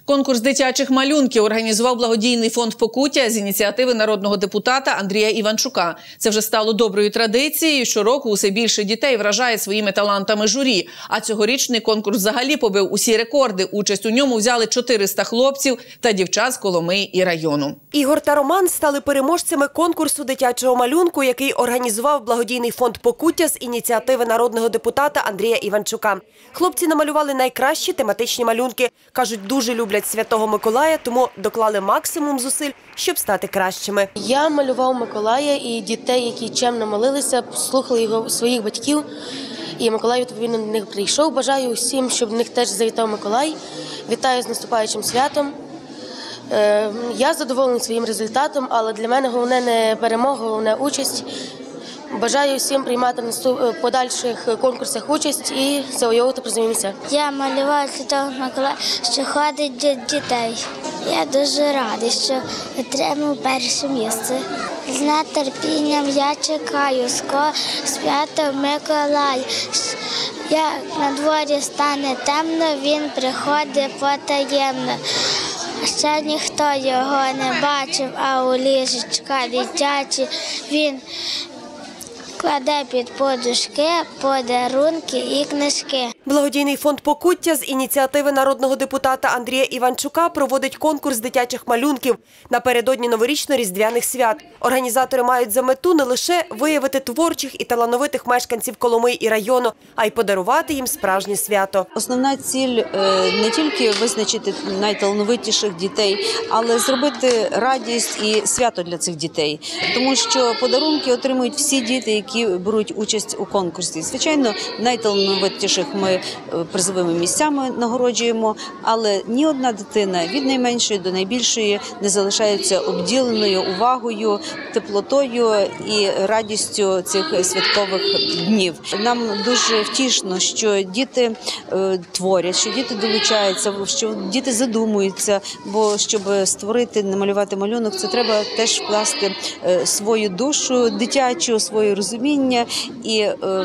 Конкурс дитячих малюнків організував благодійний фонд «Покуття» з ініціативи народного депутата Андрія Іванчука. Це вже стало доброю традицією. Щороку усе більше дітей вражає своїми талантами журі. А цьогорічний конкурс взагалі побив усі рекорди. Участь у ньому взяли 400 хлопців та дівчат з Коломиї і району. Ігор та Роман стали переможцями конкурсу дитячого малюнку, який організував благодійний фонд «Покуття» з ініціативи народного депутата Андрія Іванчука. Хлопці намалювали найкращі тематичні малюнки. Кажуть, дуже люблять Святого Миколая, тому доклали максимум зусиль, щоб стати кращими. Я малював Миколая і дітей, які чемно молилися, слухали його своїх батьків. І Миколай відповідно до них прийшов. Бажаю усім, щоб в них теж завітав Миколай. Вітаю з наступаючим святом. Я задоволений своїм результатом, але для мене головне не перемога, головне участь. Бажаю всім приймати в подальших конкурсах участь і завойовувати призові місця. Я малювала Святого Миколая, що ходить до дітей. Я дуже радий, що отримав перше місце. З нетерпінням я чекаю скоро Святого Миколая. Як на дворі стане темно, він приходить потаємно. Ще ніхто його не бачив, а у ліжечка дитячі він кладе під подушки, подарунки і книжки. Благодійний фонд «Покуття» з ініціативи народного депутата Андрія Іванчука проводить конкурс дитячих малюнків напередодні новорічно-різдвяних свят. Організатори мають за мету не лише виявити творчих і талановитих мешканців Коломиї і району, а й подарувати їм справжнє свято. Основна ціль не тільки визначити найталановитіших дітей, але зробити радість і свято для цих дітей. Тому що подарунки отримують всі діти, які беруть участь у конкурсі. Звичайно, найталановитіших ми призовими місцями нагороджуємо, але ні одна дитина від найменшої до найбільшої не залишається обділеною увагою, теплотою і радістю цих святкових днів. Нам дуже втішно, що діти творять, що діти долучаються, що діти задумуються, бо щоб створити, намалювати малюнок, це треба теж вкласти свою душу дитячу, своє розуміння і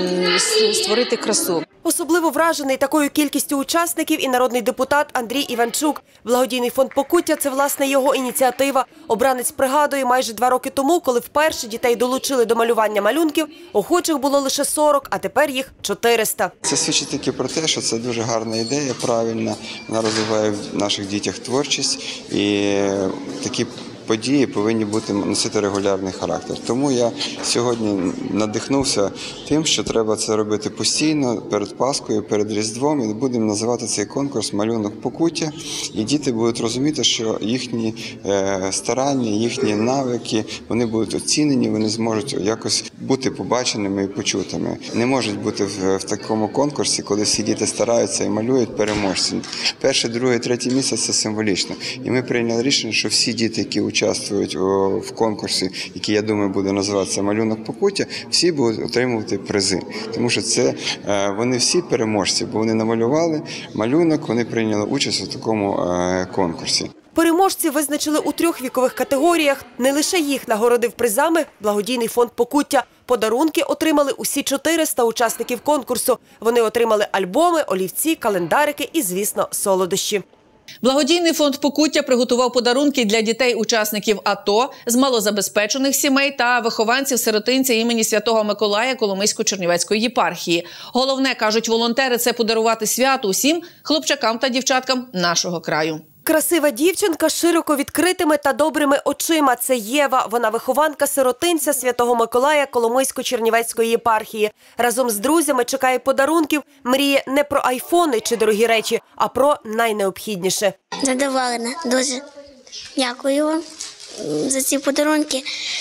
створити красу. Особливо вражений такою кількістю учасників і народний депутат Андрій Іванчук. Благодійний фонд «Покуття» – це, власне, його ініціатива. Обранець пригадує, майже 2 роки тому, коли вперше дітей долучили до малювання малюнків, охочих було лише 40, а тепер їх 400. Це свідчить тільки про те, що це дуже гарна ідея, правильна. Вона розвиває в наших дітях творчість і такі події повинні носити регулярний характер. Тому я сьогодні надихнувся тим, що треба це робити постійно, перед Паскою, перед Різдвом, і будемо називати цей конкурс «Малюнок Покуття». І діти будуть розуміти, що їхні старання, їхні навики, вони будуть оцінені, вони зможуть якось бути побаченими і почутими. Не можуть бути в такому конкурсі, коли всі діти стараються і малюють переможці. Перше, друге, третє місце – це символічно. І ми прийняли рішення, що всі діти, які участвують в конкурсі, який, я думаю, буде називатися «Малюнок Покуття», всі будуть отримувати призи. Тому що це вони всі переможці, бо вони намалювали малюнок, вони прийняли участь у такому конкурсі. Переможці визначили у 3 вікових категоріях. Не лише їх нагородив призами благодійний фонд «Покуття». Подарунки отримали усі 400 учасників конкурсу. Вони отримали альбоми, олівці, календарики і, звісно, солодощі. Благодійний фонд «Покуття» приготував подарунки для дітей-учасників АТО з малозабезпечених сімей та вихованців-сиротинця імені Святого Миколая Коломийсько-Чернівецької єпархії. Головне, кажуть волонтери, це подарувати свято усім хлопчакам та дівчаткам нашого краю. Красива дівчинка з широко відкритими та добрими очима. Це Єва. Вона вихованка сиротинця Святого Миколая Коломийсько-Чернівецької єпархії. Разом з друзями чекає подарунків. Мріє не про айфони чи дорогі речі, а про найнеобхідніше. Задоволена дуже. Дякую вам за ці подарунки.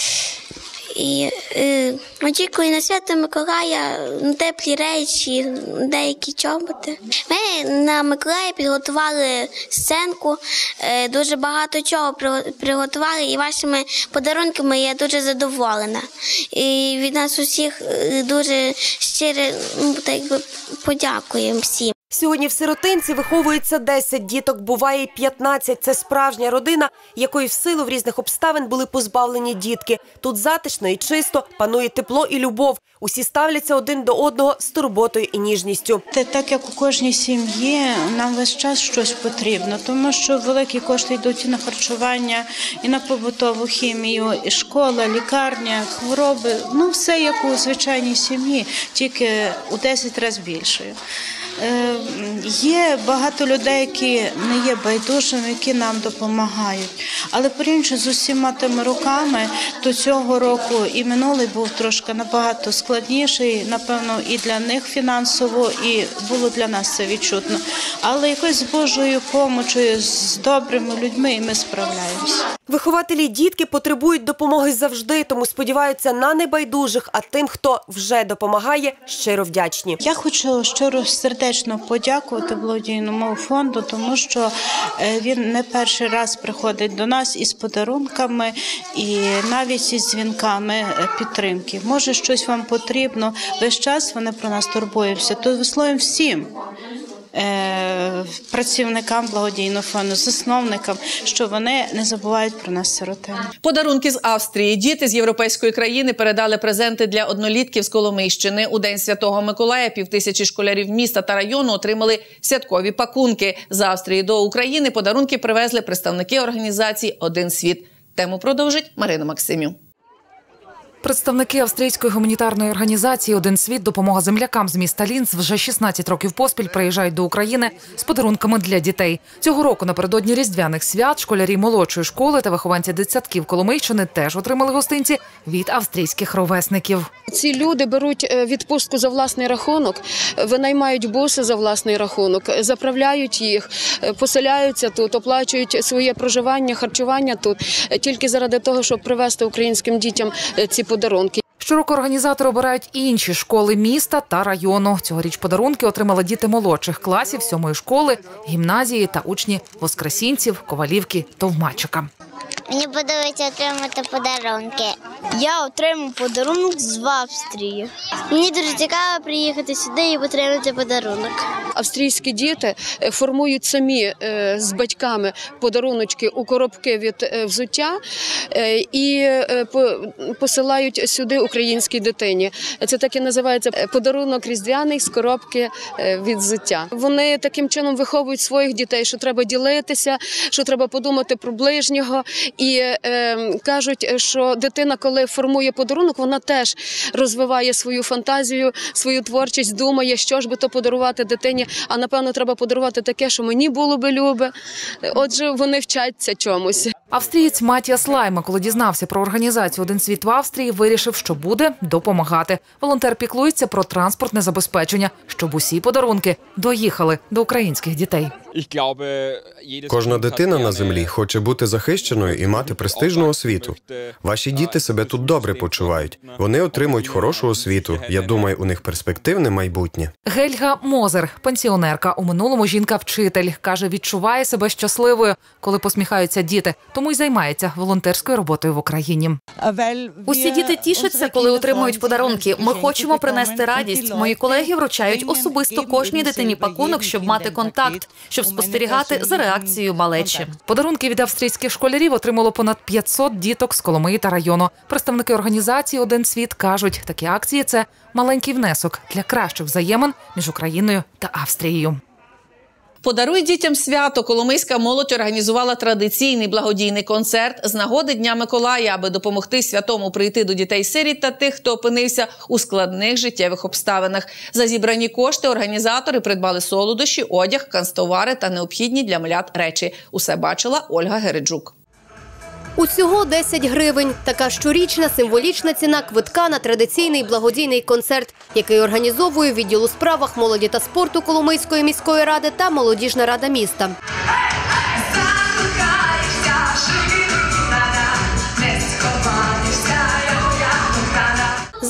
І очікую на Святого Миколая теплі речі, деякі чоботи. Ми на Миколая підготували сценку, дуже багато чого приготували, і вашими подарунками я дуже задоволена. І від нас усіх дуже щиро подякуємо всім. Сьогодні в сиротинці виховується 10 діток, буває й 15. Це справжня родина, якої в силу в різних обставин були позбавлені дітки. Тут затишно і чисто, панує тепло і любов. Усі ставляться один до одного з турботою і ніжністю. Так як у кожній сім'ї, нам весь час щось потрібно, тому що великі кошти йдуть і на харчування, і на побутову хімію, і школа, лікарня, хвороби. Ну, все як у звичайній сім'ї, тільки у 10 разів більшою. Є багато людей, які не є байдужими, які нам допомагають. Але порівняно з усіма тими роками, то цього року і минулий був трошки набагато складніший, напевно, і для них фінансово, і було для нас це відчутно. Але якось з Божою допомогою, з добрими людьми, і ми справляємося. Вихователі й дітки потребують допомоги завжди, тому сподіваються на небайдужих, а тим, хто вже допомагає, щиро вдячні. Я хочу щиро сердечно подякувати благодійному фонду, тому що він не перший раз приходить до нас із подарунками і навіть із дзвінками підтримки. Може, щось вам потрібно, весь час вони про нас турбуються. То висловимо всім працівникам благодійного фонду, засновникам, що вони не забувають про нас, сиротин. Подарунки з Австрії. Діти з європейської країни передали презенти для однолітків з Коломийщини. У День Святого Миколая 5000 школярів міста та району отримали святкові пакунки. З Австрії до України подарунки привезли представники організації «Один світ». Тему продовжить Марина Максимів. Представники австрійської гуманітарної організації «Один світ. Допомога землякам» з міста Лінц вже 16 років поспіль приїжджають до України з подарунками для дітей. Цього року напередодні Різдвяних свят школярі молодшої школи та вихованці дитсадків Коломийщини теж отримали гостинці від австрійських ровесників. Ці люди беруть відпустку за власний рахунок, винаймають буси за власний рахунок, заправляють їх, поселяються тут, оплачують своє проживання, харчування тут, тільки заради того, щоб привезти українським дітям ці подарунки. Щороку організатори обирають інші школи міста та району. Цьогоріч подарунки отримали діти молодших класів 7-ї школи, гімназії та учні Воскресінців, Ковалівки, Товмачика. Мені подобається отримати подарунки. Я отримав подарунок з Австрії. Мені дуже цікаво приїхати сюди і отримати подарунок. Австрійські діти формують самі з батьками подаруночки у коробки від взуття і посилають сюди українській дитині. Це так і називається подарунок різдвяний з коробки від взуття. Вони таким чином виховують своїх дітей, що треба ділитися, що треба подумати про ближнього. І кажуть, що дитина, коли формує подарунок, вона теж розвиває свою фантазію, свою творчість, думає, що ж би то подарувати дитині. А напевно треба подарувати таке, що мені було би любе. Отже, вони вчаться чомусь. Австрієць Матіас Лайма, коли дізнався про організацію «Один світ» в Австрії, вирішив, що буде допомагати. Волонтер піклується про транспортне забезпечення, щоб усі подарунки доїхали до українських дітей. Кожна дитина на землі хоче бути захищеною і мати престижну освіту. Ваші діти себе тут добре почувають. Вони отримують хорошу освіту. Я думаю, у них перспективне майбутнє. Гельга Мозер, пенсіонерка. У минулому жінка-вчитель. Каже, відчуває себе щасливою, коли посміхаються діти. Тому й займається волонтерською роботою в Україні. Усі діти тішаться, коли отримують подарунки. Ми хочемо принести радість. Мої колеги вручають особисто кожній дитині пакунок, щоб мати контакт, щоб спостерігати за реакцією малечі. Подарунки від австрійських школярів отримало понад 500 діток з Коломиї та району. Представники організації «Один світ» кажуть, такі акції – це маленький внесок для кращих взаємин між Україною та Австрією. «Подаруй дітям свято» коломийська молодь організувала традиційний благодійний концерт з нагоди Дня Миколая, аби допомогти святому прийти до дітей-сиріт та тих, хто опинився у складних життєвих обставинах. За зібрані кошти організатори придбали солодощі, одяг, канцтовари та необхідні для малят речі. Усе бачила Ольга Гереджук. Усього 10 гривень. Така щорічна символічна ціна квитка на традиційний благодійний концерт, який організовує відділ у справах молоді та спорту Коломийської міської ради та молодіжна рада міста.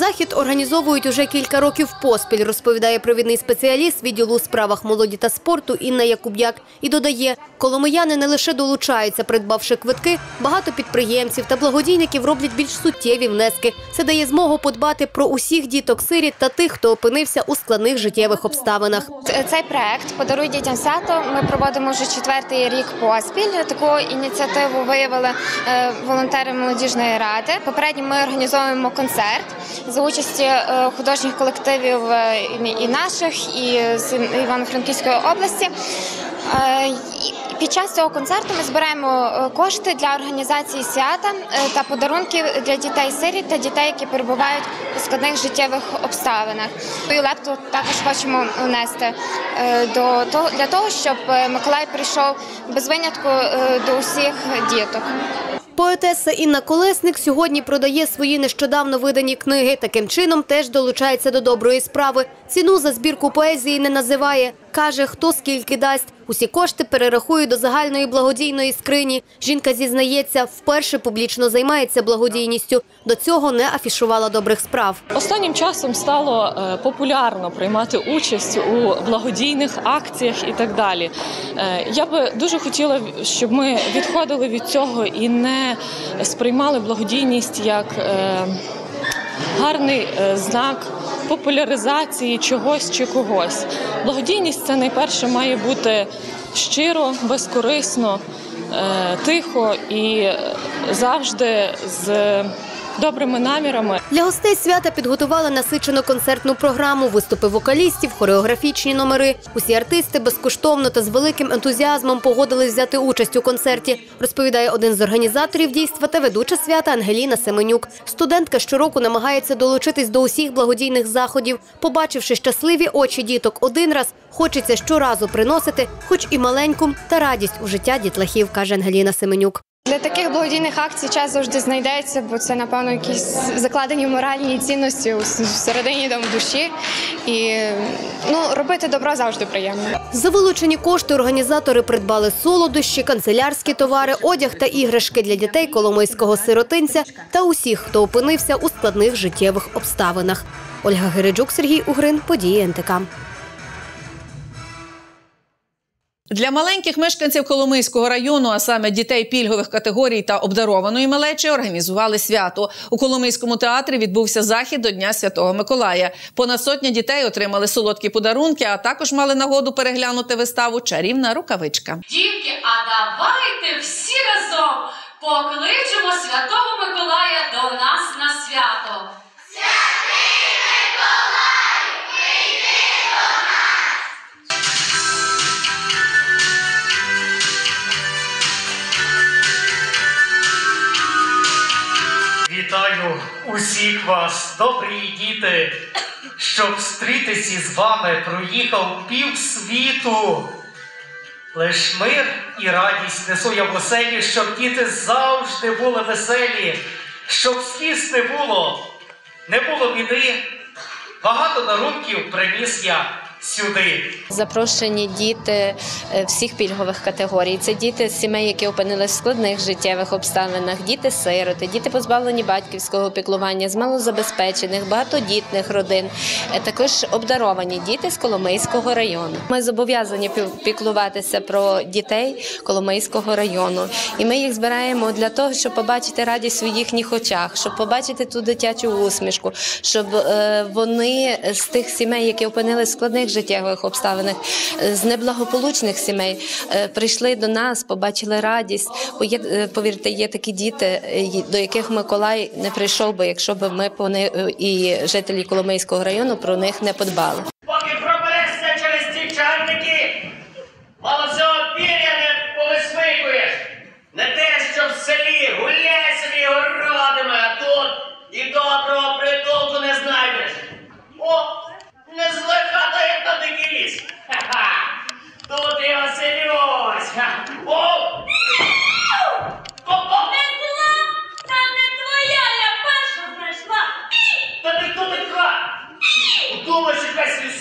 Захід організовують уже кілька років поспіль, розповідає провідний спеціаліст відділу у справах молоді та спорту Інна Якуб'як. І додає, коломияни не лише долучаються, придбавши квитки, багато підприємців та благодійників роблять більш суттєві внески. Це дає змогу подбати про усіх діток-сиріт та тих, хто опинився у складних життєвих обставинах. Цей проект «Подаруй дітям свято» ми проводимо вже 4-й рік поспіль. Таку ініціативу виявили волонтери молодіжної ради. Попередньо ми організовуємо концерт за участі художніх колективів і наших, і з Івано-Франківської області. Під час цього концерту ми збираємо кошти для організації свята та подарунків для дітей-сиріт та дітей, які перебувають у складних життєвих обставинах. Свою лепту також хочемо внести для того, щоб Миколай прийшов без винятку до усіх діток. Поетеса Інна Колесник сьогодні продає свої нещодавно видані книги. Таким чином теж долучається до доброї справи. Ціну за збірку поезії не називає. Каже, хто скільки дасть. Усі кошти перерахує до загальної благодійної скрині. Жінка зізнається, вперше публічно займається благодійністю. До цього не афішувала добрих справ. Останнім часом стало популярно приймати участь у благодійних акціях і так далі. Я би дуже хотіла, щоб ми відходили від цього і не сприймали благодійність як гарний знак популяризації чогось чи когось. Благодійність – це найперше має бути щиро, безкорисно, тихо і завжди з добрими намірами. Для гостей свята підготували насичену концертну програму, виступи вокалістів, хореографічні номери. Усі артисти безкоштовно та з великим ентузіазмом погодились взяти участь у концерті, розповідає один з організаторів дійства та ведуча свята Ангеліна Семенюк. Студентка щороку намагається долучитись до усіх благодійних заходів. Побачивши щасливі очі діток один раз, хочеться щоразу приносити хоч і маленьку та радість у життя дітлахів, каже Ангеліна Семенюк. Для таких благодійних акцій час завжди знайдеться, бо це, напевно, якісь закладені моральні цінності всередині душі. І робити добро завжди приємно. За вилучені кошти організатори придбали солодощі, канцелярські товари, одяг та іграшки для дітей коломийського сиротинця та усіх, хто опинився у складних життєвих обставинах. Ольга Гереджук, Сергій Угрин, події НТК. Для маленьких мешканців Коломийського району, а саме дітей пільгових категорій та обдарованої малечі, організували свято. У Коломийському театрі відбувся захід до Дня Святого Миколая. Понад сотня дітей отримали солодкі подарунки, а також мали нагоду переглянути виставу «Чарівна рукавичка». Дітки, а давайте всі разом покличемо Святого Миколая до нас на свято. Святий Миколай, прийди до нас! Вітаю усіх вас, добрі діти, щоб зустрітися з вами проїхав півсвіту. Лиш мир і радість несу я в оселі, щоб діти завжди були веселі, щоб сліз не було біди, багато дарунків приніс я сюди. Запрошені діти всіх пільгових категорій. Це діти з сімей, які опинились в складних життєвих обставинах, діти-сироти, діти позбавлені батьківського піклування, з малозабезпечених, багатодітних родин, також обдаровані діти з Коломийського району. Ми зобов'язані піклуватися про дітей Коломийського району. І ми їх збираємо для того, щоб побачити радість у їхніх очах, щоб побачити ту дитячу усмішку, щоб вони з тих сімей, які опинились в складних життєвих обставинах, з неблагополучних сімей, прийшли до нас, побачили радість. Повірте, є такі діти, до яких Миколай не прийшов би, якщо б ми і жителі Коломийського району про них не подбали. Поки проберешся через ті чарники, мало цього пір'я не повисмикуєш. Не те, що в селі гуляй собі городами, а тут і доброго притулку не знайдеш. О, не злихати, як на дикий ліс. Ха-ха! Тут і оселюсь. О! Не була, та не твоя, я перша знайшла. Та ти хто така? Думаєш, якась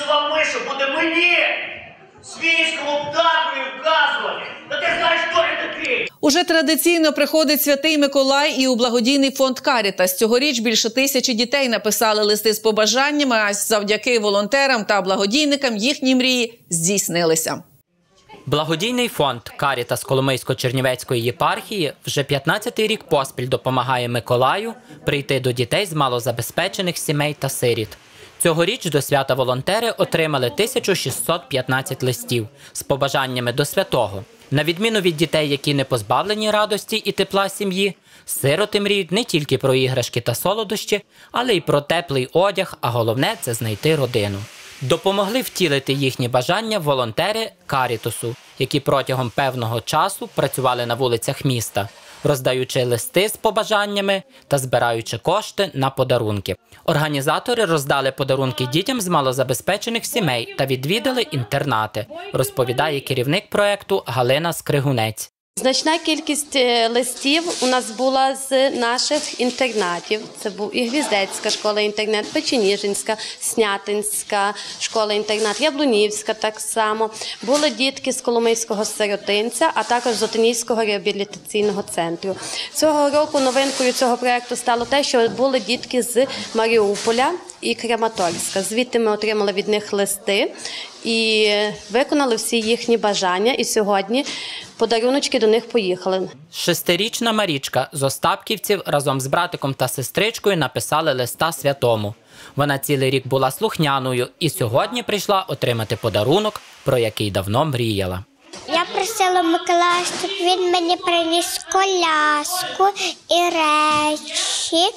Уже традиційно приходить Святий Миколай і у благодійний фонд «Карітас». Цьогоріч більше 1000 дітей написали листи з побажаннями, а завдяки волонтерам та благодійникам їхні мрії здійснилися. Благодійний фонд «Карітас» Коломийсько-Чернівецької єпархії вже 15-й рік поспіль допомагає Миколаю прийти до дітей з малозабезпечених сімей та сиріт. Цьогоріч до свята волонтери отримали 1615 листів з побажаннями до святого. На відміну від дітей, які не позбавлені радості і тепла сім'ї, сироти мріють не тільки про іграшки та солодощі, але й про теплий одяг, а головне – це знайти родину. Допомогли втілити їхні бажання волонтери «Карітасу», які протягом певного часу працювали на вулицях міста, роздаючи листи з побажаннями та збираючи кошти на подарунки. Організатори роздали подарунки дітям з малозабезпечених сімей та відвідали інтернати, розповідає керівник проєкту Галина Скригунець. Значна кількість листів у нас була з наших інтернатів. Це був і Гвіздецька школа-інтернат, Печеніжинська, Снятинська школа-інтернат, Яблунівська так само. Були дітки з Коломийського сиротинця, а також з Отинійського реабілітаційного центру. Цього року новинкою цього проєкту стало те, що були дітки з Маріуполя і Краматорська. Звідти ми отримали від них листи і виконали всі їхні бажання. І сьогодні подаруночки до них поїхали. 6-річна Марічка з Остапківців разом з братиком та сестричкою написали листа святому. Вона цілий рік була слухняною і сьогодні прийшла отримати подарунок, про який давно мріяла. Я просила Миколая, щоб він мені приніс коляску і речі,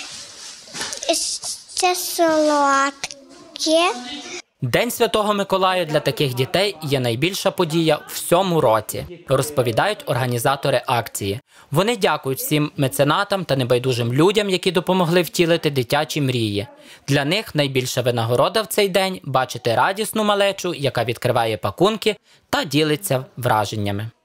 ще солодке. День Святого Миколая для таких дітей є найбільша подія в всьому році, розповідають організатори акції. Вони дякують всім меценатам та небайдужим людям, які допомогли втілити дитячі мрії. Для них найбільша винагорода в цей день – бачити радісну малечу, яка відкриває пакунки та ділиться враженнями.